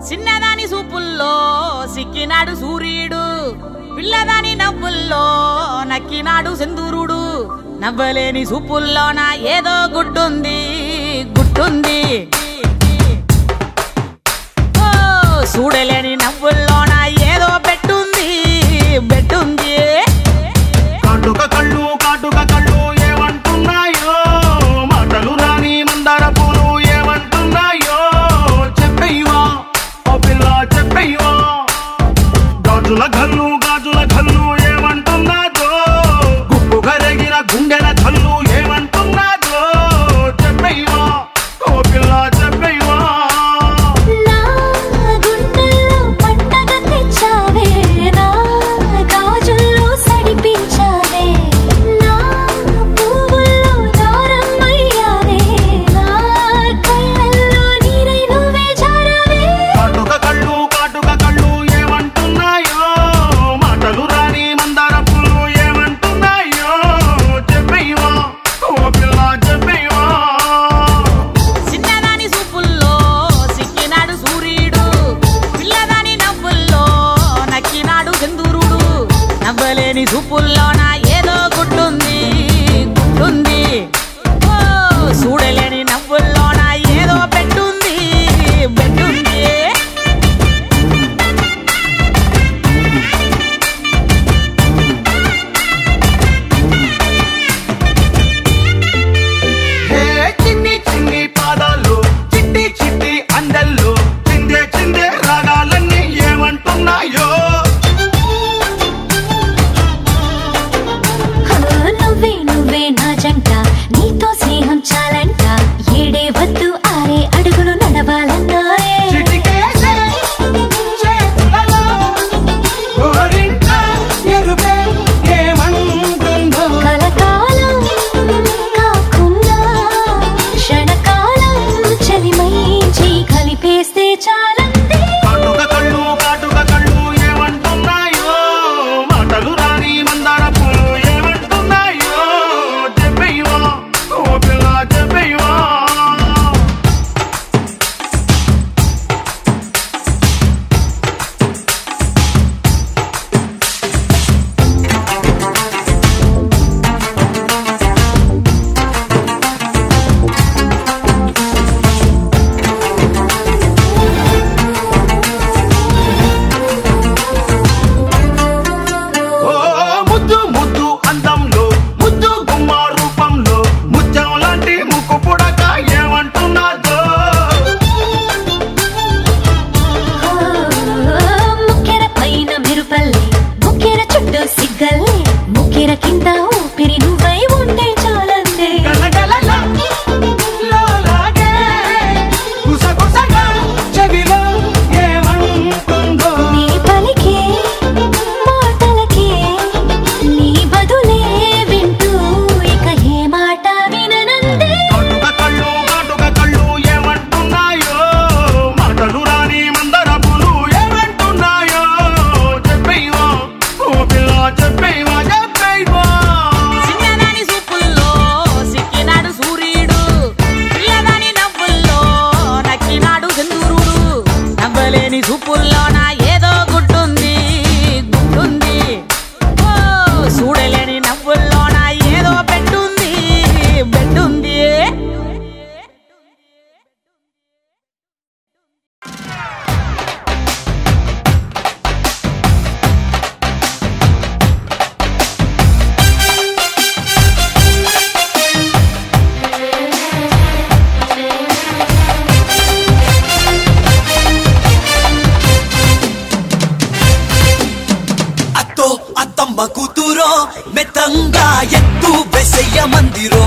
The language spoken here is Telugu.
చిన్నదాని సూపుల్లో సిక్కినాడు సూర్యుడు, పిల్లదాని నవ్వుల్లో నక్కినాడు సింధూరుడు. నవ్వలేని సూపుల్లోన ఏదో గుడ్డుంది గుడ్డుంది, ఓ చూడలేని నవ్వుల్లోన ఏదో బెట్టుంది బెట్టుంది. కాటుక కళ్ళు కాటుక కళ్ళు ఏమంటున్నాయో, మాటలు రాని మందార పూలు ఏమంటున్నాయో. చెప్పయ్యవా ఓ పిల్ల చెప్పయ్యవా, గాజుల గల్లు గాజుల గల్లు ఏమంటున్నాదో, గుప్పు కరిగిన గుండెల కళ్ళు ఏమంటున్నాదో. చెప్పయ్యవా ఓ పిల్ల చెప్పయ్యవా. నవ్వలేని సూపుల్లోన ఏదో గుడ్డుంది గుడ్డుంది, ఓ చూడలేని నవ్వుల్లోన ఏదో బెట్టుంది బెట్టుంది. చిన్ని చిన్ని పాదాలు చిట్టి చిట్టి అందల్లో చిందే చిందే రాగాలన్నీ ఏమంటున్నాయో. నీతో స్నేహం చాలంట, ఏడే వద్దు ఆరే అడుగులు నడవాలన్నారే. కలకాలం కాకుండా క్షణకాలం చలిమైంచి కలిపేస్తే చాలంతే. కాటుక కళ్ళు కాటుక కళ్ళు ఏమంటున్నాయో, మాటలు రాని మందార పూలు ఏమంటున్నాయో. చెప్పయ్యవా ఓ పిల్ల చెప్పయ్యవా. ముద్దు ముద్దు అందంలో ముద్దు గుమ్మ రూపంలో ముత్యం లాంటి ముక్కు పుడక ఏమంటున్నాదో. ముక్కెర పైన మెరుపల్లే, ముక్కెర చుట్టూ సిగ్గల్లే, ముక్కెర కింద ఊపిరి నువ్వై ఉంటే చాలందే. గలగలలా లోలాగే గుసగుసగా చెవిలో ఏమంటుందో. నీ పలికే మాటలకే నీ బదులే వింటూ ఇక ఏ మాట విననందే. కాటుక కళ్ళు కాటుక కళ్ళు ఏమంటున్నాయో, మాటలు రాని మందర పూలు ఏమంటున్నాయో. చెప్పయ్యవా ఓ పిల్ల చెప్పయ్యవా చెప్పయ్యవా. చిన్నదాని సూపుల్లో సిక్కినాడు సూర్యుడు, పిల్లదాని నవ్వుల్లో నక్కినాడు సింధూరుడు. నవ్వలేని సూపుల్లోన ఏదో గుడ్డుంది గుడ్డుంది, ఓ చూడలేని నవ్వుల్లోన ఏదో బెట్టుంది బెట్టుంది. అత్తో అత్తమ్మ కూతురో మెత్తంగా ఎత్తు వెసయ్య మందిరో.